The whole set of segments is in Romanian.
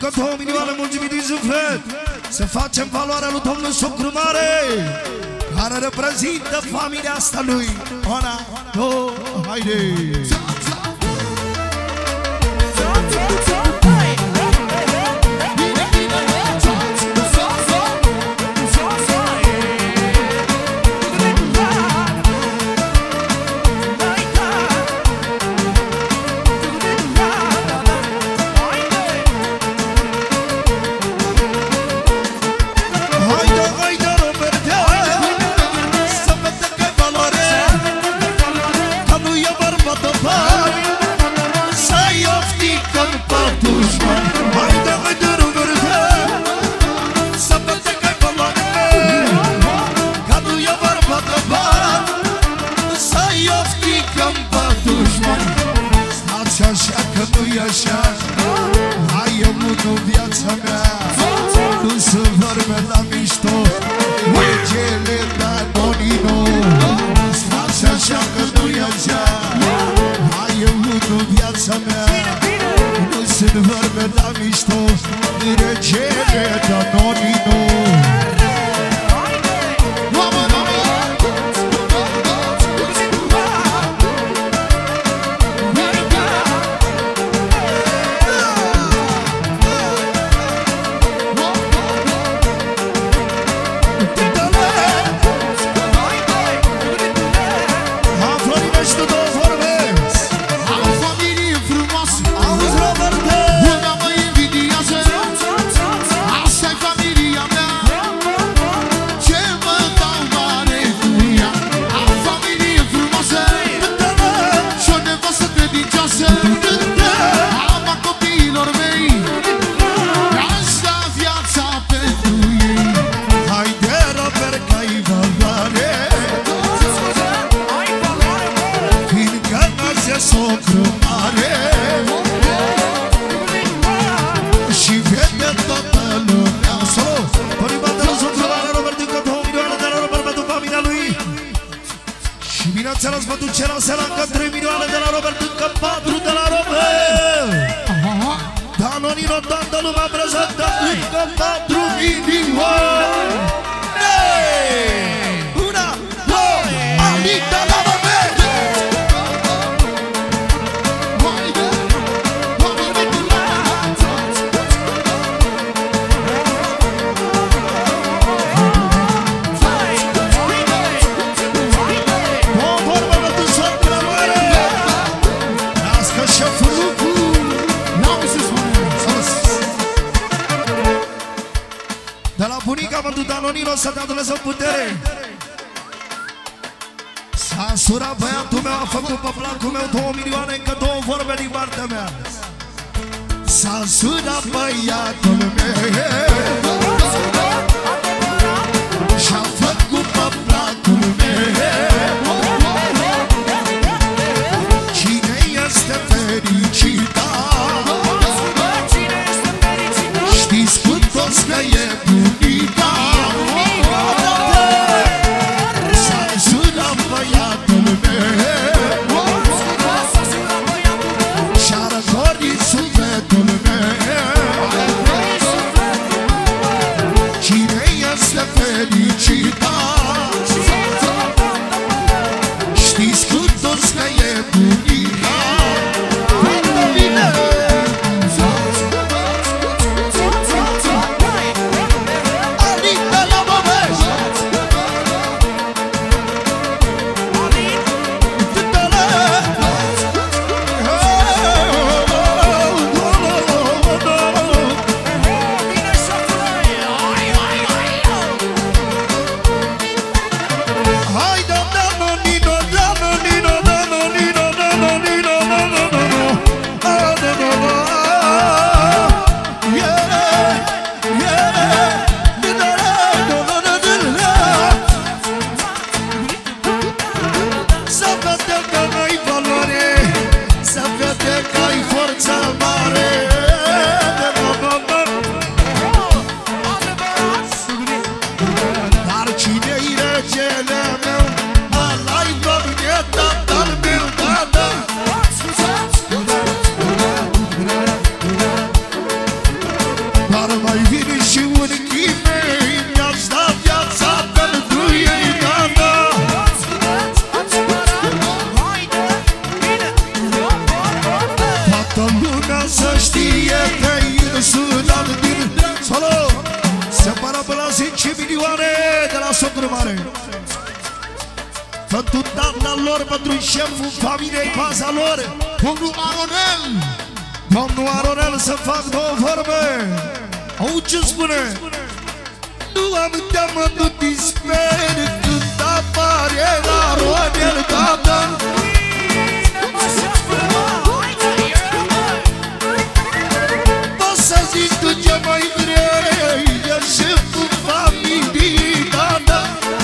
aducă 2 milioane mulțumit din suflet. Să facem valoarea lui domnul Socru Mare, care reprezintă familia asta lui. Ona, no, haide! Așa că nu-i așa, hai eu mult în viața mea, nu să vorbe la mișto, regele Danonino. Stați așa că nu-i așa, hai eu mult în viața mea, nu să vorbe la mișto, regele Danonino. Bineînțeles, vă duce la seara încă 3 milioane de la Robert, încă 4 de la Robert. Danonino, toată lumea prezentă, încă 4 milioane. Una, două, Alita la Robert. De la bunica mă duc Danonino să dea Dumnezeu putere. S-a însurat băiatul meu, a făcut pe placul meu 2 milioane, încă 2 vorbe din partea mea. S-a însurat băiatul meu și-a făcut pe placul meu. Cine este fericită? Știți cu toți că e bunica. S-a însurat băiatul meu și-a răcorit sufletul meu. socru mare. Pentru tata lor, pentru șeful familiei, baza lor, Domnul Aronel. domnul Aronel, să fac două vorbe. Au ce spune? Nu am teamă, nu disper, când apare Aronel, tata. Poți să zici tu ce mai vrei, e șeful familiei, tata.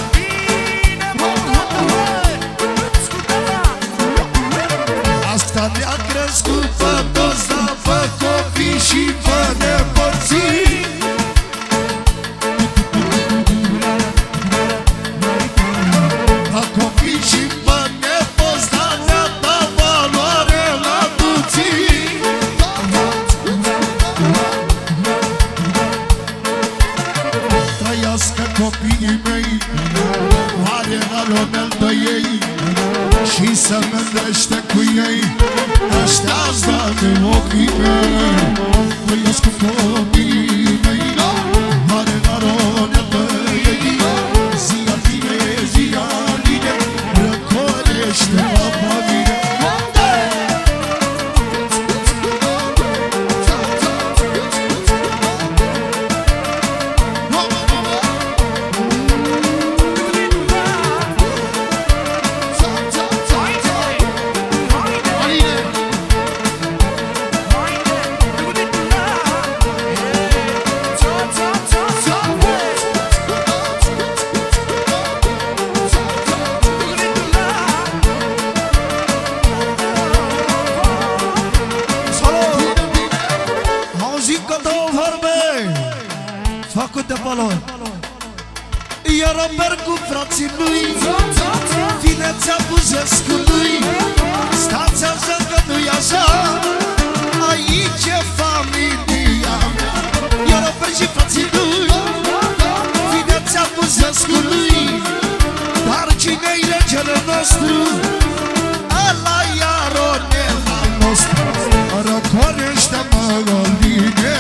Asta ne-a crescut pe toți, dar pe copii și pe nepoții. Pe copii și pe nepoți, dar ne-a dat valoare la tuții. Trăiască copiii mei, are Aronel de ei și să mândrește cu ei. Ăștia-ți date ochii mei, trăiască copiii mei, are Aronel de ei. Zi-a bine, zi-a bine, răcorește apa mine. Făcute pe lor. Iar merg cu frații lui, finețea Buzescului. Stați așa că nu-i așa, aici e familia mea. Iar merg și frații lui, finețea Buzescului. Dar cine-i regele nostru? Ăla-i Aronel al nostru. Răcorește-mă, Oline.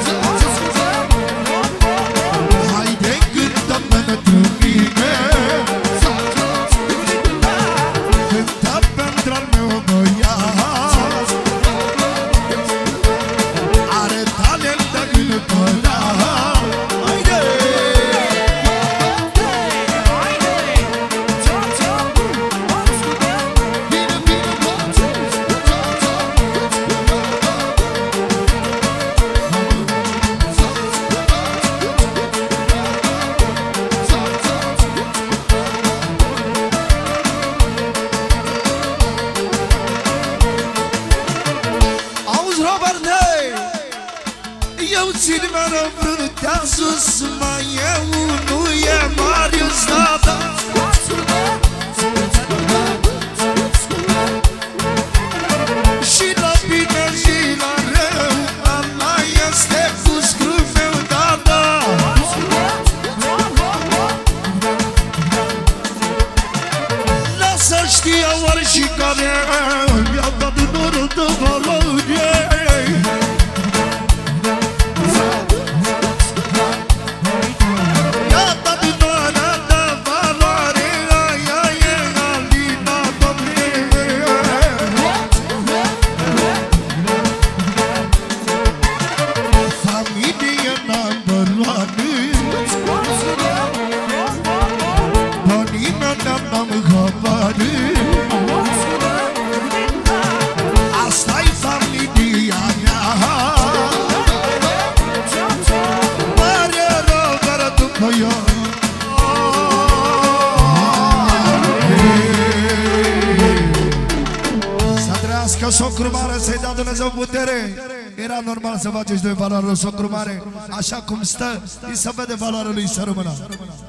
Eu țin mereu fruntea sus, mai e unul, e Marius, tata. Și la bine și la rău, ăla este cuscul meu, tata. Lasă știe ori și care mi-a dat norul de valoare. Asta-i familia mea. Mare rău, dar după eu. Să trăiască socru mare, să-i dea Dumnezeu putere. Era normal să faceți de valoare socru mare. Așa cum stă, îi se vede valoarea lui, să rămână.